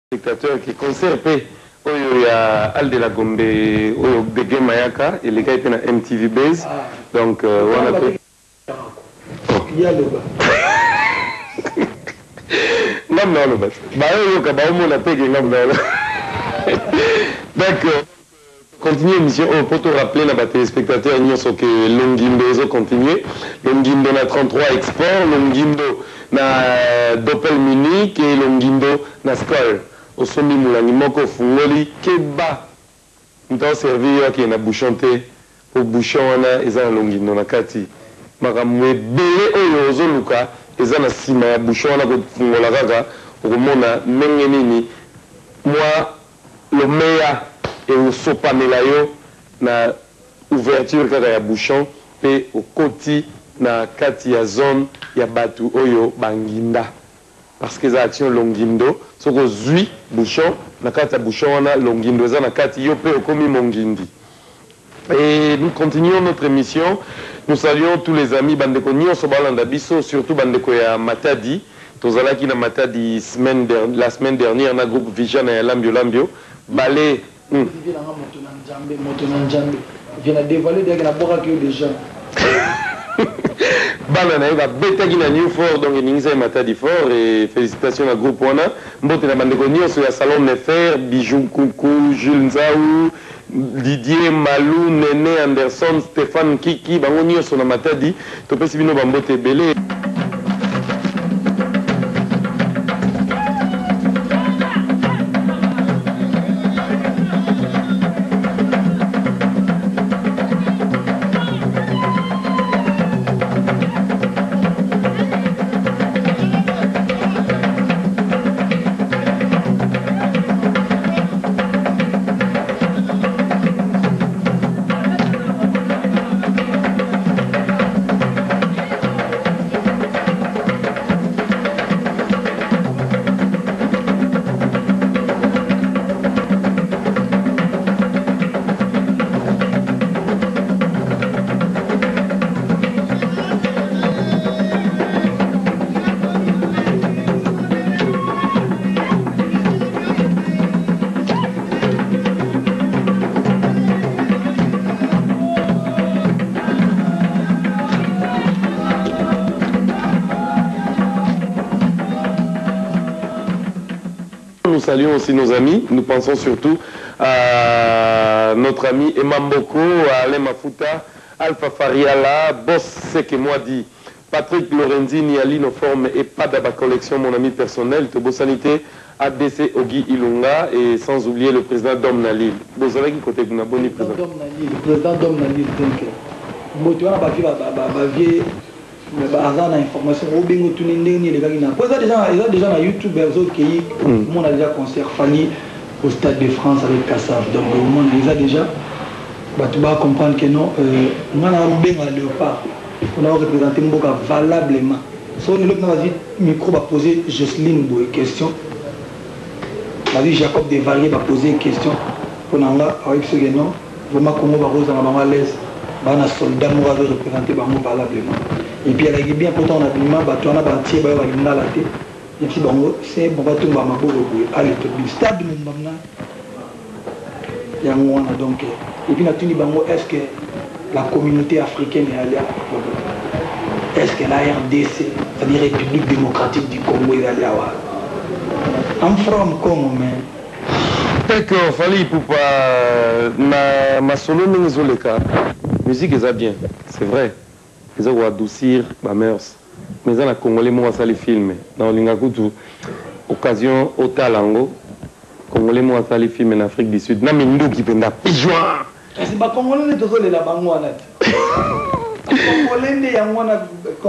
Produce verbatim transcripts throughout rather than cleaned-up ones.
spectateur qui conservé oyo ya Al de la Gombe oyo Bege Mayaka et les gars étaient na M T V Base donc wana ko ya le ba ngam na lo ba ba yo ka ba mo na pege ngam na lo donc continuer l'émission oh, pour te rappeler na ba téléspectateurs nyonso que Longimbo ezo continuer Longimbo na trente-trois export Longimbo na Doppel Munich et Longimbo na Skoll au sommet Moulangi moko fungoli keba nto servir yaki na bouchon te au bouchon wana eza na Longimbo na kati makamwe bele oyo ozoluka eza na sima ya bouchon wana ko fungola kaka okomona ndenge nini moi le meilleur et au sopamela yo na ouverture kaka ya bouchon pe au koti na kati ya zone ya batu oyo banginda parce que ça action Longindo soko zui bouchon na kati ya bouchon wana Longindo eza na kati yo pe okomi mongindi. Et nous continuons notre émission. Nous saluons tous les amis bandeko nyonso balanda biso surtout bandeko ya Matadi tozalaki na Matadi semaine la semaine dernière na groupe Vision ya Lambio Lambio balé il vient de dévoiler des gens. Banana va betaki na New Fort donc ningiza Matadi fort et félicitations à groupe wana mbote na bandeko nyonso ya Salon Nefer Bijou Coucou Jules Nzaou Didier Malou Nene Anderson Stéphane Kiki bango nyonso na Matadi topesi bino bambote belé. Nous saluons aussi nos amis, nous pensons surtout à notre ami Emma Mboko, à Alain Mafuta, Alpha Fariala, Boss Seke Moadi, Patrick Lorenzini, Aline Forme et Padaba Collection, mon ami personnel, Tobo Sanité, A D C Ogi Ilunga et sans oublier le président Dom Nalil. Bozala qui côté de Naboni président. Le président Dom Nalil, donc, Motuana Bafi Bavier. Mais bah ça information au bingo tout les gars qui n'a pas déjà ils ont déjà na YouTube les autres qui on a déjà concert Fanny au Stade de France avec Kassav donc au monde ils a déjà bah tu vas comprendre que non on a un bingo à Léopard on a représenté Mboka valablement so on est vas-y micro va poser Jocelyne Boy question vas-y Jacob Desvarieux va poser une question pour nanga avec ce que non vraiment comment va rose dans la l'aise bah na soldat moi va représenter bah valablement. Et puis elle a bien pourtant en habillement, bah tu en as bâti, bah il va la tête. Et puis bon, c'est bon, bah tout le monde a le stade de mon maman. Il y a un donc. Et puis naturellement, bango, est-ce que la communauté africaine est allée à est-ce que la R D C, c'est-à-dire République démocratique du Congo, est allée à en from Congo, mais. D'accord, fallait pour pas ma ma solo n'izoleka. Musique est bien, c'est vrai. Ils ont adoucir ma mœurs. Mais dans la Congolais, moi, ça les films. Dans l'Ingakutu, occasion au Talango, Congolais, moi, ça les films en Afrique du Sud. Non, mais nous qui peuvent la pigeon. C'est pas Congolais, tout ça, les là-bas, moi, là. Congolais, il y a moi,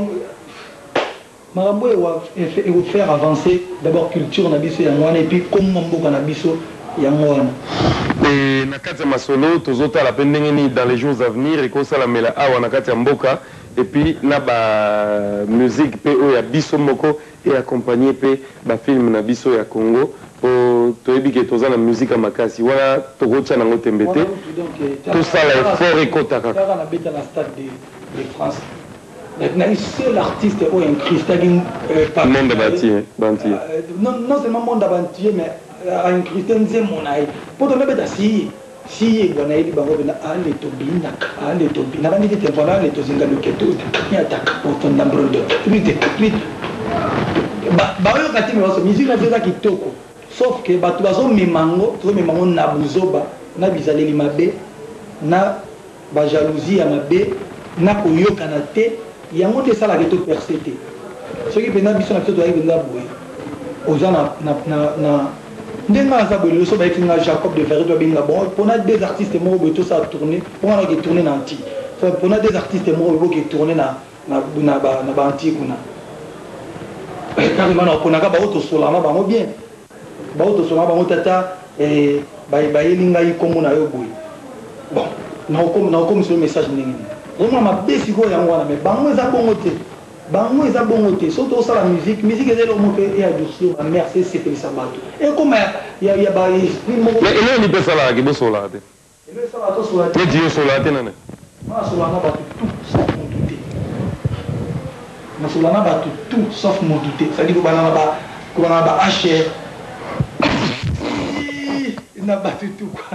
Marabou, il faut faire avancer d'abord culture, et puis comment on a biso, il y a moi. Et Nakati Masolo, tous autres à la peine dans les jours à venir, et comme ça la mela awa Nakati Mboka, et puis na musique P O ya biso moko et accompagné pe ba film na biso ya Congo pour toyebi que toza na musique à makasi wala tokocha na ngotembete tout ça là fort et kota kaka na beta na stade de France Maintenant, seul artiste ou un cristal monde bantier, non, non seulement monde bantier, mais incrusté nzembo na ye po to mebeta si si bwana ili bango bena ale to bina ale to bina bani te bwana ale to zinga loketo ya taka po to ndambrodo trite trite ba ba yo kati me waso musique na zeza kitoko sauf que ba to bazo memango to memango na buzoba na bizaleli mabe na ba jalousie ya mabe na koyokana te yango te sala ke to persété ce qui pena biso na to ayi benda boye oza na na na ndenga aza boye leso ba etinga Jacob de Ferré to binga bon pour des artistes mo bo to sa tourner pour na ke tourner na anti pour des artistes mo bo ke tourner na na na ba na ba anti kuna carrément on a ba auto sola na ba mo bien ba auto sola ba mo tata et ba ba elinga yi komo na yo boye bon na comme na comme sur le message ndenge vraiment ma besi ko yango wana mais bango eza bongo te bango eza bongo te surtout ça la musique musique ezelo mo pe et adoucir ma mère c'est c'est ça bato et comme il y a il y a ba esprit mo mais il est pas ça là qui bo sola te il est ça là to sola te Dieu sola te nana ma sola na ba tout sauf mon douté na sola na ba tout sauf mon douté ça dit ko bana ba ko bana ba hacher il n'a pas tout quoi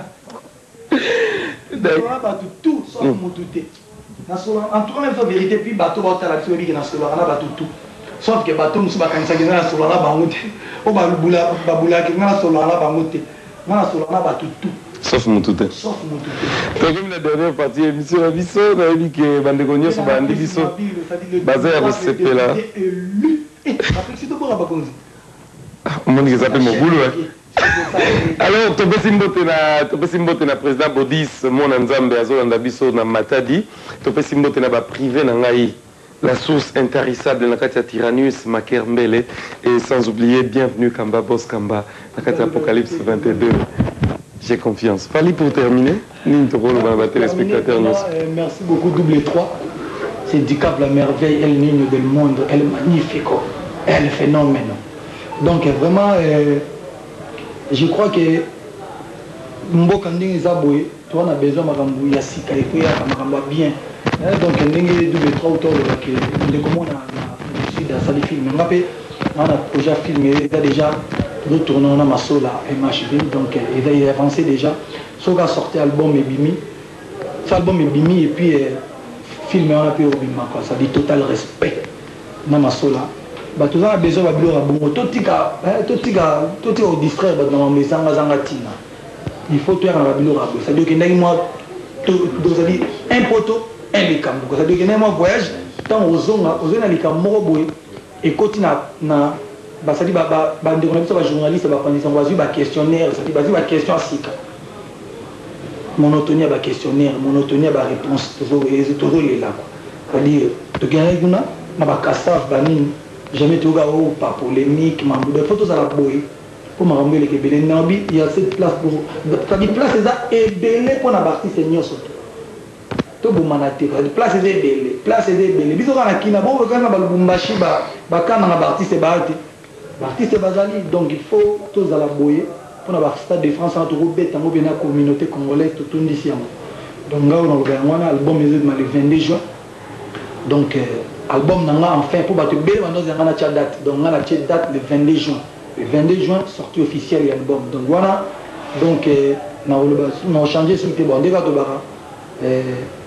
on a battu tout sauf mon douté. En tout cas, il faut vérité, puis bateau va être à la vie qui est dans ce on a battu tout. Sauf que bateau, nous sommes à Kansa qui est dans ce là, bamoute. Au Baboula, Baboula qui est dans ce là, bamoute. Dans ce là, battu tout. Sauf mon douté. Sauf mon douté. Comme la dernière partie, émission la Bisso, on a dit que Bandegogno sur Bandi Bisso. Basé à C P là. Après, c'est tout pour la Bakonzi. On m'a dit que ça s'appelle mon boulot. Alors, topesi mbote na topesi mbote na président Bodis mona nzambe azolanda biso na Matadi, topesi mbote na ba privé na ngai la source intarissable na kati ya Tyrannus Makermbele et sans oublier bienvenue Kamba Boss Kamba na kati ya Apocalypse vingt et deux. J'ai confiance. Fali pour terminer, ni to rôle dans la téléspectateur nous. Merci beaucoup double trois. C'est Dicap la merveille, elle niño del monde, elle magnifico, elle phénomène. Donc vraiment euh, je crois que mboka ndenge eza boye to on a besoin makambo ya sika il faut ya makambo bien donc ndenge double trois autour de la que de comment on a sud à sali film ngapé on a projet film eza déjà retourner on a masola M H B donc il a avancé déjà soka sorti album ebimi ça album ebimi et puis film on a pu obima quoi ça dit total respect na masola bah tout ça a besoin de biloko bongo totika totika totika au distraire ba na mesanga zanga tina il faut tout na biloko abo ça dit que ndaki moi to ça dit un poto un likambo ça dit que ndaki moi voyage tant ozonga ozona likambo boye et koti na na ba ça dit ba ba ba ndeko na ba journaliste ba pandisa ngwazi ba questionnaire ça dit ba ba question sika monotonie ba questionnaire monotonie ba réponse toujours toujours les là quoi ça dit to gagner kuna na ba kassaf ba nini jamais tu vas au pas polémique mambo de photos à la boy pour m'amener les kebele nabi il y a cette place pour ça dit place ça est belle pour na partie seigneur surtout to bomanate la place est belle place est belle biso kana kina bon kana ba lubumbashi ba ba kana na artiste ba ati artiste bazali donc il faut tous à la boy pour na stade de France entre robeta mo bena communauté congolaise tout tout ici donc nga on a gagné album le vingt-deux juin donc album nanga enfin pour battre belle dans un date donc on a la date le vingt-deux juin le vingt-deux juin sortie officielle l'album donc voilà donc na on a changé sur le bon déjà to bara euh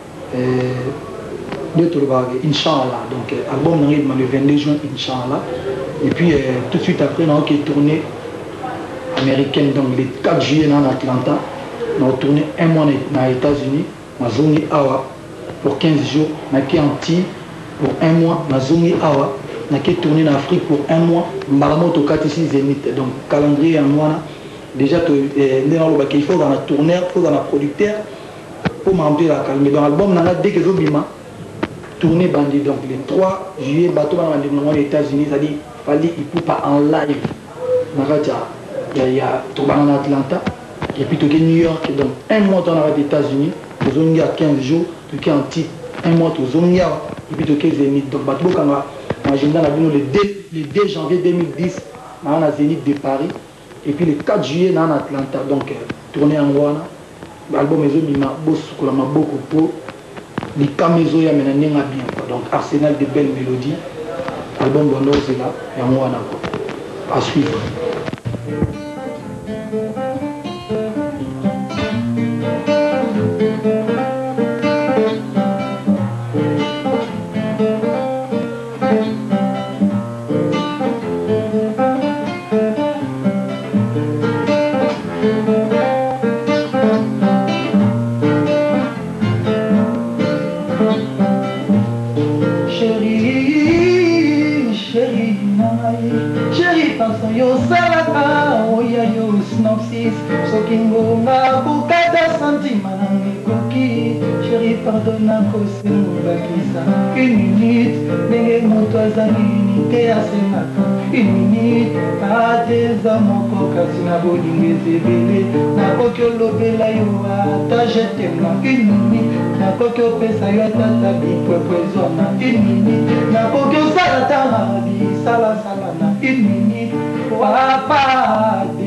de to bara inchallah donc album nanga le vingt-deux juin inchallah et puis tout de suite après on a tourné américaine donc le quatre juillet dans Atlanta on a tourné un mois dans les États-Unis na zone awa pour quinze jours na qui anti pour un mois, na zongi awa, na qui tourné en Afrique pour un mois, mbalamoto katisi Zénith, donc calendrier en mois, déjà il faut dans la tourneur, il faut dans la producteur, pour m'embêter la calme. Dans l'album, on a dès que Zobima, tourné bandit, donc le trois juillet, bateau dans les États-Unis, ça dit, fallait il faut pas en live. Il y a tout en Atlanta, et puis tout New York, donc un mois dans les États-Unis, zongi à quinze jours, tout en titre, un mois tout zongi à et puis de Zénith donc bateau quand on a agenda le deux janvier deux mille dix on a Zénith de Paris et puis le quatre juillet on a Atlanta donc tourné en Rwanda l'album est bima boss ko ma beaucoup pour les camézo ya mena ndenga bien donc arsenal de belles mélodies album bono c'est là et en Rwanda à suivre. Pardonne à cause de une minute, mais mon toit à l'unité à une minute, à des hommes encore cassé na bolingue zébélé, na kokyo lobela yo ata jete na une minute, na kokyo pesa yo ata tabi pwepwezo na une minute, na kokyo salata na bi sala sala na une minute, wapa